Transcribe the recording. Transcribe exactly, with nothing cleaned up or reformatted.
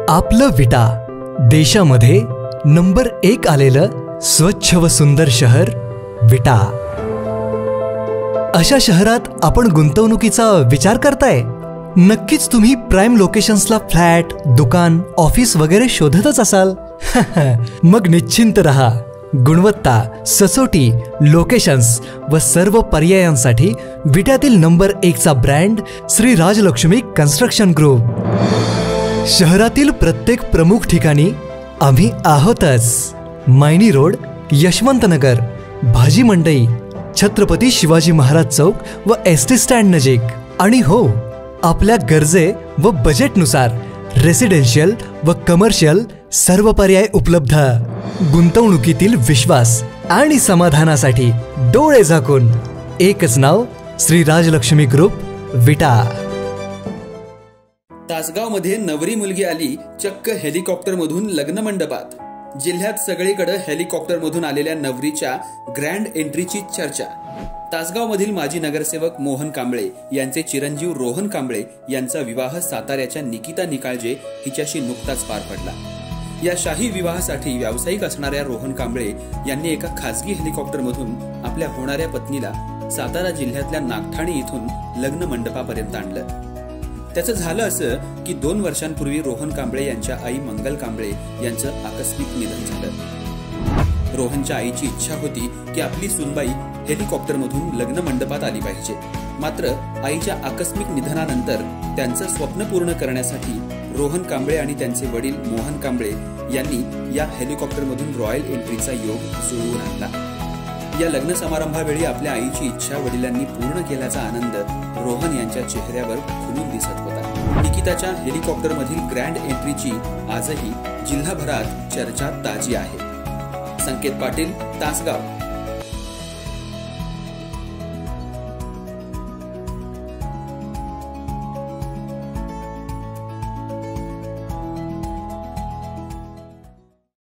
आपलं विटा देशामध्ये नंबर एक आलेलं स्वच्छ व सुंदर शहर विटा। अशा शहरात आपण गुंतवणुकीचा विचार करताय? नक्कीच तुम्ही प्राइम लोकेशन्सला फ्लॅट, दुकान, ऑफिस वगैरे शोधतच असाल। मग निश्चिंत रहा, गुणवत्ता, सचोटी, लोकेशन्स व सर्व पर्यायांसाठी विट्यातील नंबर एकचा brand Shri Rajalakshmi construction group. शहरातील प्रत्येक प्रमुख ठिकाणी आम्ही आहोतच। मायनी रोड, यशवंतनगर, भाजी मंडई, छत्रपती शिवाजी महाराज चौक व एस टी स्टँड नजीक। आणि हो, आपल्या गरजे व बजेटनुसार रेसिडेन्शियल व कमर्शियल सर्व पर्याय उपलब्ध। गुंतवणुकीतील विश्वास आणि समाधानासाठी डोळे झाकून एकच नाव, श्री राजलक्ष्मी ग्रुप, विटा। तासगाव मध्ये नवरी मुलगी आली चक्क हेलिकॉप्टर मधून लग्न मंडपात। जिल्ह्यात सगळीकडे हेलिकॉप्टर मधून आलेल्या नवरीच्या ग्रँड एंट्रीची चर्चा। तासगाव मधील माजी नगरसेवक मोहन कांबळे यांचे चिरंजीव रोहन कांबळे यांचा विवाह साताऱ्याच्या निकिता निकाळजे हिच्याशी नुकताच पार पडला। या शाही विवाहासाठी व्यावसायिक असणाऱ्या रोहन कांबळे यांनी एका खासगी हेलिकॉप्टर मधून आपल्या होणाऱ्या पत्नीला सातारा जिल्ह्यातल्या नागठाणे इथून लग्न मंडपापर्यंत आणलं। त्याचं झालं असं की दोन वर्षांपूर्वी रोहन कांबळे यांच्या आई मंगल कांबळे यांचं आकस्मिक निधन झालं। रोहनच्या आईची इच्छा होती की आपली सुनबाई हेलिकॉप्टर मधून लग्न मंडपात आली पाहिजे, मात्र आईच्या आकस्मिक निधनानंतर त्यांचं स्वप्न पूर्ण करण्यासाठी रोहन कांबळे आणि त्यांचे वडील मोहन कांबळे यांनी या हेलिकॉप्टर मधून रॉयल एंट्रीचा योग जुळवून आणला। या लग्न समारंभावेळी आपल्या आईची इच्छा वडिलांनी पूर्ण केल्याचा आनंद रोहन यांच्या चेहऱ्यावर खुलून दिसत होता। निकिताच्या हेलिकॉप्टर मधील ग्रँड एंट्रीची आजही जिल्हाभरात चर्चा ताजी आहे। संकेत पाटील, तासगाव।